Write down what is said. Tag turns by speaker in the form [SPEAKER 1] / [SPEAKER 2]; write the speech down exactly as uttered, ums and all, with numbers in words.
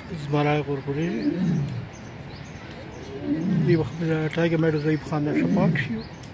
[SPEAKER 1] زمرا قرقوري دی وخت ټایګر مېډ ضعیف خان د شپاک شو